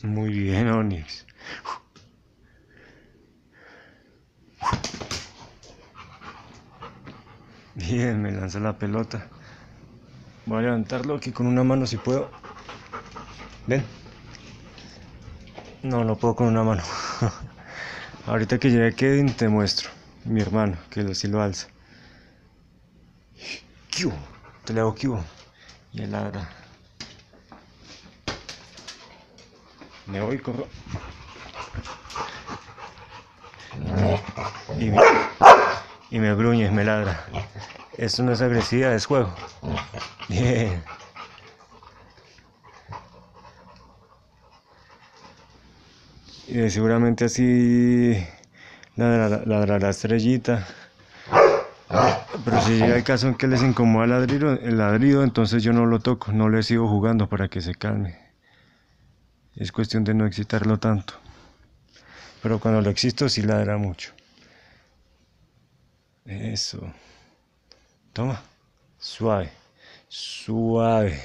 Muy bien, Onix. Bien, me lanza la pelota. Voy a levantarlo aquí con una mano si puedo. Ven. No, no puedo con una mano. Ahorita que llegue Kevin te muestro. Mi hermano, que sí lo alza. ¿Qué hubo? Te le hago ¿qué hubo? Y él ladra. Me voy, corro. Y me gruñe, me ladra. Esto no es agresividad, es juego. Bien. Y seguramente así ladrará Estrellita. Pero si llega el caso en que les incomoda el ladrido, entonces yo no lo toco, no le sigo jugando para que se calme. Es cuestión de no excitarlo tanto. Pero cuando lo existo sí ladra mucho. Eso. Toma. Suave. Suave.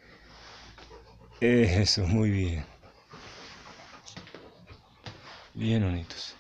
Eso, muy bien. Bien, bonitos.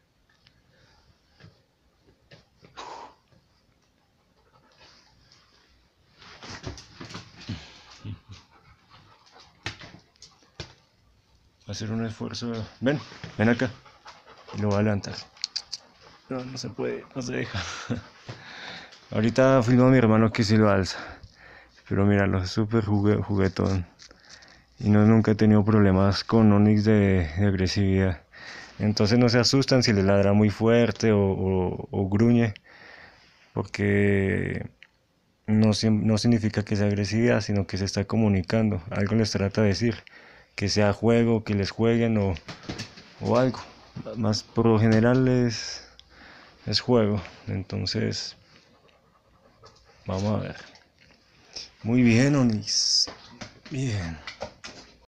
Va a hacer un esfuerzo. Ven, ven acá. Y lo voy a levantar. No, no se puede, no se deja. Ahorita filmo a mi hermano que sí lo alza. Pero míralo, es súper juguetón. Y no, nunca he tenido problemas con Onix de agresividad. Entonces no se asustan si le ladra muy fuerte o gruñe, porque no significa que sea agresividad, sino que se está comunicando. Algo les trata de decir, que sea juego, que les jueguen o algo. Más por lo general es juego. Entonces, vamos a ver. Muy bien, Onix. Bien.